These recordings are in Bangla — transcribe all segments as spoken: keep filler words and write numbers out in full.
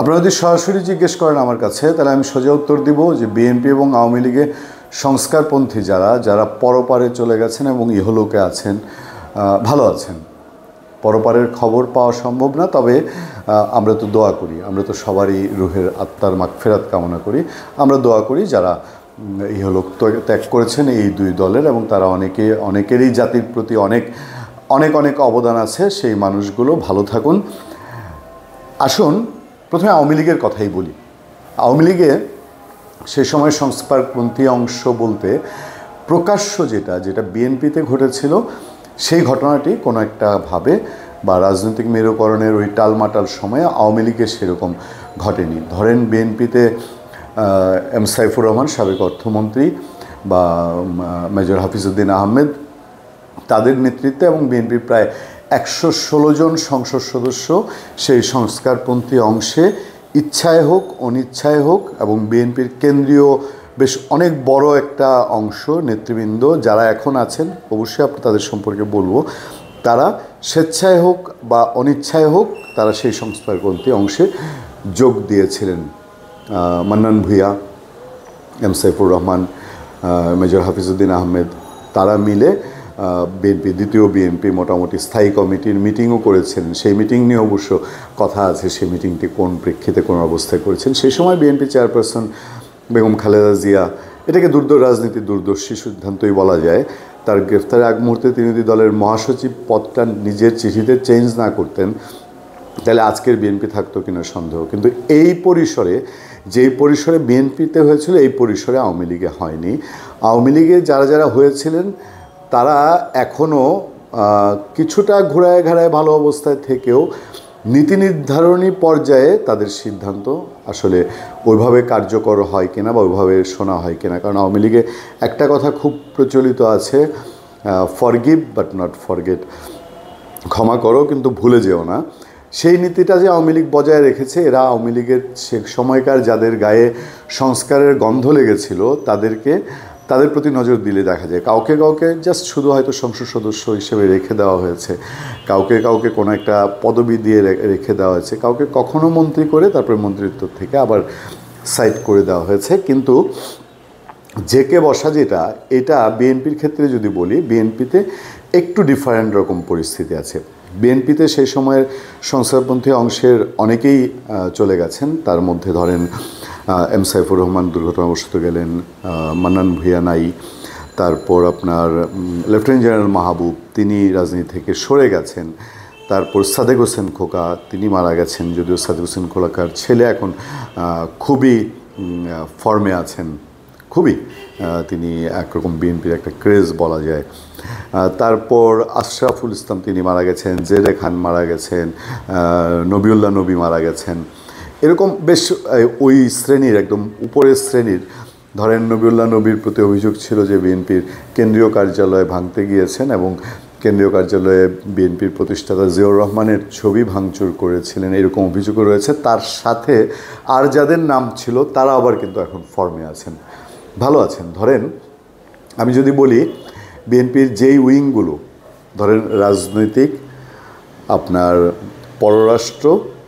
আপনারা যদি সরাসরি জিজ্ঞেস করেন আমার কাছে তাহলে আমি সোজা উত্তর দিব যে বিএনপি এবং আওয়ামী লীগের সংস্কারপন্থী যারা যারা পরপারে চলে গেছেন এবং ইহলোকে আছেন, ভালো আছেন। পরপারের খবর পাওয়া সম্ভব না, তবে আমরা তো দোয়া করি, আমরা তো সবারই রুহের আত্মার মাগফিরাত কামনা করি। আমরা দোয়া করি যারা ইহলোক ত্যাগ করেছেন এই দুই দলের, এবং তারা অনেকে অনেকেরই জাতির প্রতি অনেক অনেক অনেক অবদান আছে, সেই মানুষগুলো ভালো থাকুন। আসুন প্রথমে আওয়ামী লীগের কথাই বলি। আওয়ামী লীগের সেই সময় সংস্কারপন্থী অংশ বলতে প্রকাশ্য যেটা যেটা বিএনপিতে ঘটেছিল, সেই ঘটনাটি কোনো একটা ভাবে বা রাজনৈতিক মেরুকরণের ওই টালমাটাল সময়ে আওয়ামী লীগের সেরকম ঘটেনি। ধরেন বিএনপিতে এম সাইফুর রহমান সাবেক অর্থমন্ত্রী বা মেজর হাফিজউদ্দিন আহমেদ, তাদের নেতৃত্বে এবং বিএনপির প্রায় একশো ষোলো জন সংসদ সদস্য সেই সংস্কারপন্থী অংশে ইচ্ছায় হোক অনিচ্ছায় হোক, এবং বিএনপির কেন্দ্রীয় বেশ অনেক বড় একটা অংশ নেতৃবৃন্দ যারা এখন আছেন, অবশ্যই আপনি তাদের সম্পর্কে বলবো, তারা স্বেচ্ছায় হোক বা অনিচ্ছায় হোক তারা সেই সংস্কারপন্থী অংশে যোগ দিয়েছিলেন। মান্নান ভূঁইয়া, এম সাইফুর রহমান, মেজর হাফিজউদ্দিন আহমেদ, তারা মিলে বিএনপি দ্বিতীয় বিএনপি মোটামুটি স্থায়ী কমিটির মিটিংও করেছেন। সেই মিটিং নিয়ে অবশ্য কথা আছে, সেই মিটিংটি কোন প্রেক্ষিতে কোন অবস্থায় করেছেন। সেই সময় বিএনপি চেয়ারপারসন বেগম খালেদা জিয়া, এটাকে দুর্দর রাজনীতি দূরদর্শী সিদ্ধান্তই বলা যায়, তার গ্রেফতারের আগ মুহূর্তে তিনি যদি দলের মহাসচিব পদটা নিজের চিঠিতে চেঞ্জ না করতেন তাহলে আজকের বিএনপি থাকতো কিনা সন্দেহ। কিন্তু এই পরিসরে, যেই পরিসরে বিএনপিতে হয়েছিল এই পরিসরে আওয়ামী লীগে হয়নি। আওয়ামী লীগে যারা যারা হয়েছিলেন তারা এখনও কিছুটা ঘোরায় ঘেরায় ভালো অবস্থায় থেকেও নীতি নির্ধারণী পর্যায়ে তাদের সিদ্ধান্ত আসলে ওইভাবে কার্যকর হয় কিনা বা ওইভাবে শোনা হয় কিনা। কারণ আওয়ামী লীগে একটা কথা খুব প্রচলিত আছে, ফরগিভ বাট নট ফরগেট, ক্ষমা করো কিন্তু ভুলে যেও না। সেই নীতিটা যে আওয়ামী লীগ বজায় রেখেছে, এরা আওয়ামী লীগের সে সময়কার যাদের গায়ে সংস্কারের গন্ধ লেগেছিল তাদেরকে, তাদের প্রতি নজর দিলে দেখা যায় কাউকে কাউকে জাস্ট শুধু হয়তো সংসদ সদস্য হিসেবে রেখে দেওয়া হয়েছে, কাউকে কাউকে কোনো একটা পদবি দিয়ে রেখে দেওয়া হয়েছে, কাউকে কখনো মন্ত্রী করে তারপরে মন্ত্রিত্ব থেকে আবার সাইড করে দেওয়া হয়েছে। কিন্তু জেকে বসা যেটা, এটা বিএনপির ক্ষেত্রে যদি বলি, বিএনপিতে একটু ডিফারেন্ট রকম পরিস্থিতি আছে। বিএনপিতে সেই সময়ের সংস্কারপন্থী অংশের অনেকেই চলে গেছেন, তার মধ্যে ধরেন এম সাইফুর রহমান দুর্ঘটনাবশত গেলেন, মান্নান ভূঁইয়া নাই, তারপর আপনার লেফটেন্যান্ট জেনারেল মাহবুব তিনি রাজনীতি থেকে সরে গেছেন, তারপর সাদেক হোসেন খোকা তিনি মারা গেছেন, যদিও সাদেক হোসেন খোকার ছেলে এখন খুবই ফর্মে আছেন, খুবই তিনি একরকম বিএনপির একটা ক্রেজ বলা যায়। তারপর আশরাফুল ইসলাম তিনি মারা গেছেন, জেরে খান মারা গেছেন, নবিউল্লাহ নবী মারা গেছেন। এরকম বেশ ওই শ্রেণীর একদম উপরের শ্রেণীর, ধরেন নবিউল্লাহ নবীর প্রতি অভিযোগ ছিল যে বিএনপির কেন্দ্রীয় কার্যালয়ে ভাঙতে গিয়েছেন এবং কেন্দ্রীয় কার্যালয়ে বিএনপির প্রতিষ্ঠাতা জিয়াউর রহমানের ছবি ভাঙচুর করেছিলেন, এরকম অভিযোগও রয়েছে। তার সাথে আর যাদের নাম ছিল তারা আবার কিন্তু এখন ফর্মে আছেন, ভালো আছেন। ধরেন আমি যদি বলি বিএনপির যেই উইংগুলো, ধরেন রাজনৈতিক, আপনার পররাষ্ট্র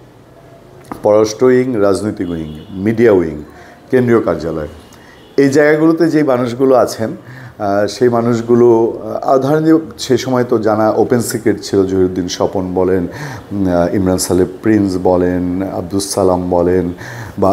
পররাষ্ট্র উইং, রাজনৈতিক উইং, মিডিয়া উইং, কেন্দ্রীয় কার্যালয়, এই জায়গাগুলোতে যেই মানুষগুলো আছেন সেই মানুষগুলো ধরেন যে সেই সময় তো জানা ওপেন সিক্রেট ছিল, জহিরুদ্দিন স্বপন বলেন, ইমরান সালেহ প্রিন্স বলেন, আব্দুস সালাম বলেন, বা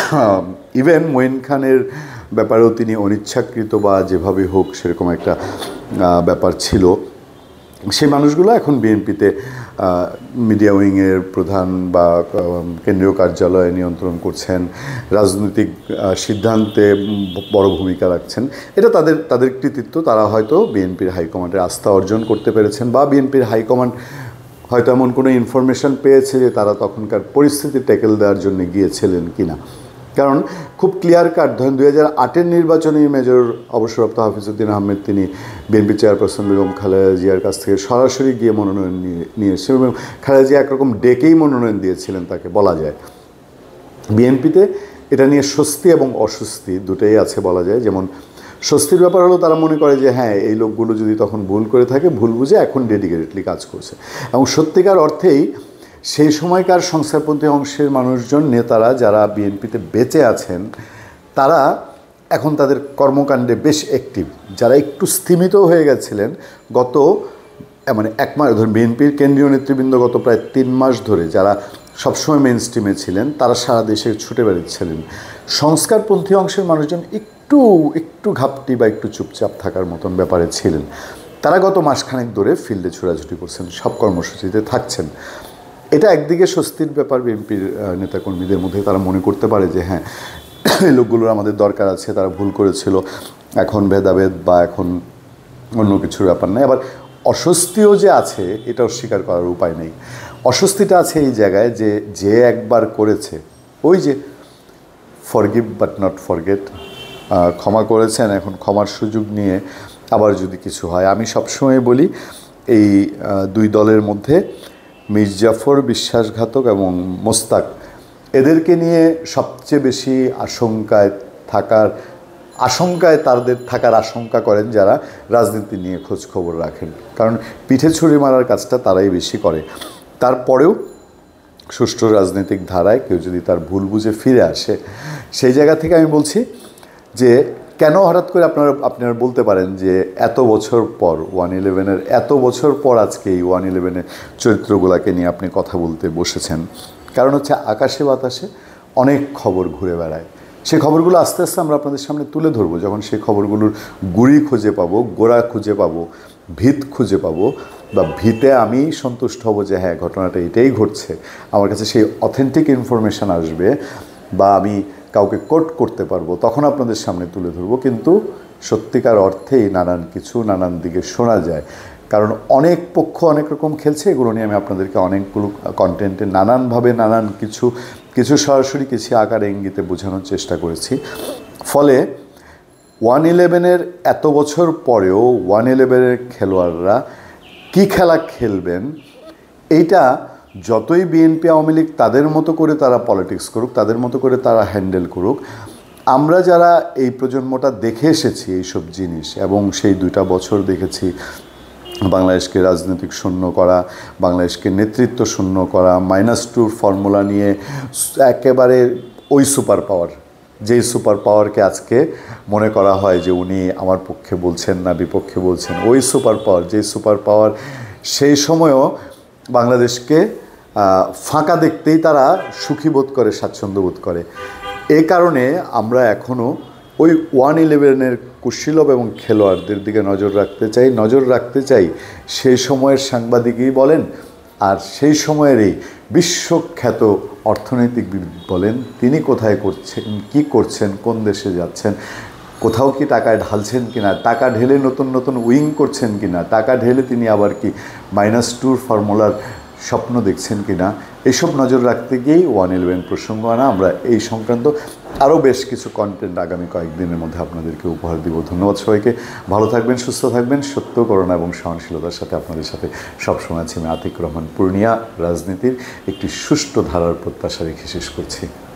ইভেন মঈন খানের ব্যাপারেও তিনি অনিচ্ছাকৃত বা যেভাবে হোক সেরকম একটা ব্যাপার ছিল। সেই মানুষগুলো এখন বিএনপিতে মিডিয়া উইংয়ের প্রধান বা কেন্দ্রীয় কার্যালয়ে নিয়ন্ত্রণ করছেন, রাজনৈতিক সিদ্ধান্তে বড় ভূমিকা রাখছেন। এটা তাদের তাদের কৃতিত্ব, তারা হয়তো বিএনপির হাইকমান্ডের আস্থা অর্জন করতে পেরেছেন, বা বিএনপির হাইকমান্ড হয়তো এমন কোনো ইনফরমেশন পেয়েছে যে তারা তখনকার পরিস্থিতি ট্যাকেল দেওয়ার জন্য গিয়েছিলেন কিনা। কারণ খুব ক্লিয়ার কাট, ধরেন দুই হাজার আটের নির্বাচনে মেজর অবসরপ্রাপ্ত হাফিজউদ্দিন আহমেদ তিনি বিএনপি চেয়ারপারসন বেগম খালেদা জিয়ার কাছ থেকে সরাসরি গিয়ে মনোনয়ন নিয়ে নিয়ে এসেছেন এবং খালেদা জিয়া একরকম ডেকেই মনোনয়ন দিয়েছিলেন তাকে, বলা যায়। বিএনপিতে এটা নিয়ে স্বস্তি এবং অস্বস্তি দুটোই আছে বলা যায়। যেমন স্বস্তির ব্যাপার হলো তারা মনে করে যে হ্যাঁ এই লোকগুলো যদি তখন ভুল করে থাকে ভুল বুঝে এখন ডেডিকেটেডলি কাজ করছে, এবং সত্যিকার অর্থেই সেই সময়কার সংস্কারপন্থী অংশের মানুষজন, নেতারা যারা বিএনপিতে বেঁচে আছেন, তারা এখন তাদের কর্মকাণ্ডে বেশ অ্যাক্টিভ। যারা একটু স্থিমিত হয়ে গেছিলেন গত মানে এক মাস ধরে, বিএনপির কেন্দ্রীয় নেতৃবৃন্দ গত প্রায় তিন মাস ধরে যারা সবসময় মেইন স্ট্রিমে ছিলেন, তারা সারা দেশে ছুটে বেড়াচ্ছিলেন। সংস্কারপন্থী অংশের মানুষজন একটু একটু ঘাপটি বা একটু চুপচাপ থাকার মতন ব্যাপারে ছিলেন। তারা গত মাসখানেক ধরে ফিল্ডে ছোড়াছুটি করছেন, সব কর্মসূচিতে থাকছেন। এটা একদিকে স্বস্তির ব্যাপার বিএনপির নেতাকর্মীদের মধ্যে। তারা মনে করতে পারে যে হ্যাঁ, এই লোকগুলোর আমাদের দরকার আছে, তারা ভুল করেছিল, এখন ভেদাভেদ বা এখন অন্য কিছুর ব্যাপার নেই। আবার অস্বস্তিও যে আছে এটা অস্বীকার করার উপায় নেই। অস্বস্তিটা আছে এই জায়গায় যে যে একবার করেছে, ওই যে ফরগিভ বাট নট ফরগেট, ক্ষমা করেছেন, এখন ক্ষমার সুযোগ নিয়ে আবার যদি কিছু হয়। আমি সবসময় বলি এই দুই দলের মধ্যে মির্জাফর বিশ্বাসঘাতক এবং মোস্তাক, এদেরকে নিয়ে সবচেয়ে বেশি আশঙ্কায় থাকার আশঙ্কায় তাদের থাকার আশঙ্কা করেন যারা রাজনীতি নিয়ে খোঁজ খবর রাখেন। কারণ পিঠে ছুরি মারার কাজটা তারাই বেশি করে। তারপরেও সুষ্ঠু রাজনৈতিক ধারায় কেউ যদি তার ভুল বুঝে ফিরে আসে, সেই জায়গা থেকে আমি বলছি যে কেন হঠাৎ করে আপনারা আপনারা বলতে পারেন যে এত বছর পর ওয়ান ইলেভেনের এত বছর পর আজকে এই ওয়ান ইলেভেনের চরিত্রগুলোকে নিয়ে আপনি কথা বলতে বসেছেন। কারণ হচ্ছে আকাশে বাতাসে অনেক খবর ঘুরে বেড়ায়। সেই খবরগুলো আস্তে আস্তে আমরা আপনাদের সামনে তুলে ধরবো। যখন সেই খবরগুলোর গুড়ি খুঁজে পাবো, গোড়া খুঁজে পাবো, ভিত খুঁজে পাবো, বা ভিতে আমি সন্তুষ্ট হব যে হ্যাঁ ঘটনাটা এটাই ঘটছে, আমার কাছে সেই অথেন্টিক ইনফরমেশান আসবে বা আমি কাউকে কোট করতে পারবো, তখন আপনাদের সামনে তুলে ধরবো। কিন্তু সত্যিকার অর্থেই নানান কিছু নানান দিকে শোনা যায়। কারণ অনেক পক্ষ অনেক রকম খেলছে। এগুলো নিয়ে আমি আপনাদেরকে অনেকগুলো কন্টেন্টে নানানভাবে নানান কিছু কিছু সরাসরি কিছু আকারে ইঙ্গিতে বোঝানোর চেষ্টা করেছি। ফলে ওয়ান ইলেভেনের এত বছর পরেও ওয়ান ইলেভেনের খেলোয়াড়রা কী খেলা খেলবেন, এইটা যতই বিএনপি আওয়ামী লীগ তাদের মতো করে তারা পলিটিক্স করুক, তাদের মতো করে তারা হ্যান্ডেল করুক, আমরা যারা এই প্রজন্মটা দেখে এসেছি এইসব জিনিস, এবং সেই দুইটা বছর দেখেছি বাংলাদেশকে রাজনৈতিক শূন্য করা, বাংলাদেশকে নেতৃত্ব শূন্য করা, মাইনাস টুর ফর্মুলা নিয়ে একেবারে ওই সুপার পাওয়ার, যেই সুপার পাওয়ারকে আজকে মনে করা হয় যে উনি আমার পক্ষে বলছেন না বিপক্ষে বলছেন, ওই সুপার পাওয়ার, যেই সুপার পাওয়ার সেই সময়ও বাংলাদেশকে ফাঁকা দেখতেই তারা সুখী বোধ করে, স্বাচ্ছন্দ্য বোধ করে। এই কারণে আমরা এখনও ওই ওয়ান ইলেভেনের কুশীলব এবং খেলোয়াড়দের দিকে নজর রাখতে চাই নজর রাখতে চাই সেই সময়ের সাংবাদিকই বলেন আর সেই সময়ের এই বিশ্বখ্যাত অর্থনৈতিকবিদ বলেন, তিনি কোথায় করছেন, কি করছেন, কোন দেশে যাচ্ছেন, কোথাও কি টাকায় ঢালছেন কিনা, টাকা ঢেলে নতুন নতুন উইং করছেন কিনা, টাকা ঢেলে তিনি আবার কি মাইনাস টুর ফর্মুলার স্বপ্ন দেখছেন কিনা, এইসব নজর রাখতে গিয়েই ওয়ান ইলেভেন প্রসঙ্গ আনা। আমরা এই সংক্রান্ত আরও বেশ কিছু কন্টেন্ট আগামী কয়েকদিনের মধ্যে আপনাদেরকে উপহার দিব। ধন্যবাদ সবাইকে। ভালো থাকবেন, সুস্থ থাকবেন। সত্য, করুণা এবং সহনশীলতার সাথে আপনাদের সাথে সবসময় আছি আমি আতিক রহমান। পূর্ণিয়া রাজনীতির একটি সুষ্ঠু ধারার প্রত্যাশা রেখে শেষ করছি।